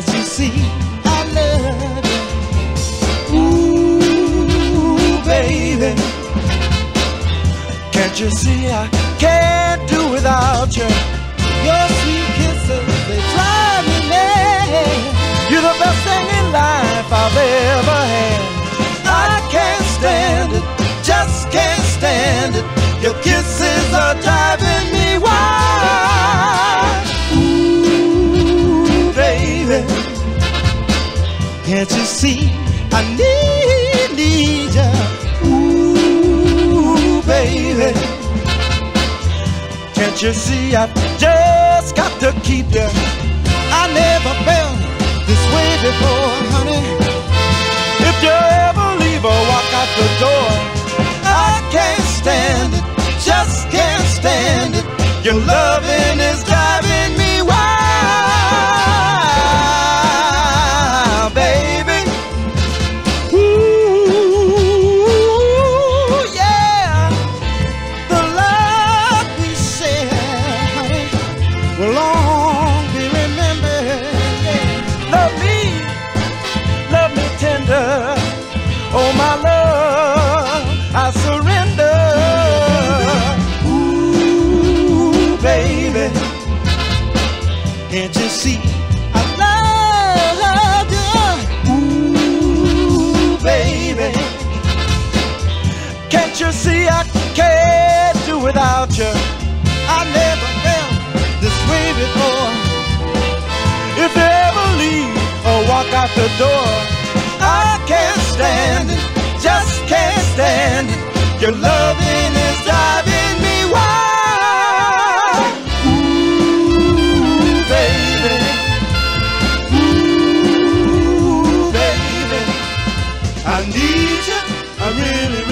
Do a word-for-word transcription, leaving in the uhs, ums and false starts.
you see I love you? Ooh, baby, can't you see I can't do without you? Your sweet kisses, they drive me mad. You're the best thing in life I've ever had. I can't stand it, just can't stand it. Your kisses are driving me wild. Ooh, baby, can't you see I need, need you? Ooh, baby, can't you see I just got to keep you? I never felt this way before, honey. If you ever leave or walk out the door, I can't stand it, just can't stand it. Your loving is driving me wild, baby. Ooh, yeah. The love we share, honey, will long be remembered. Yeah. Love me, love me tender. Oh, my love, I surrender. Ooh, baby, can't you see I love you? Ooh, baby, can't you see I can't do without you? I never felt this way before. If you ever leave or walk out the door, I can't stand it, just can't stand it. Your loving is driving me wild. Ooh, baby, ooh, baby, I need you, I really,